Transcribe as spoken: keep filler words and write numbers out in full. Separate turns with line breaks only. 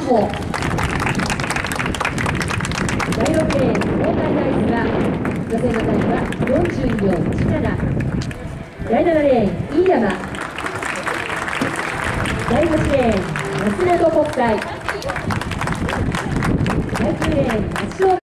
穂。だいろくレーン、東海大菅。予選のタイムはよんじゅうにびょういちなな。だいななレーン、飯山。だいはちレーン、安本国際。だいきゅうレーン、橋尾。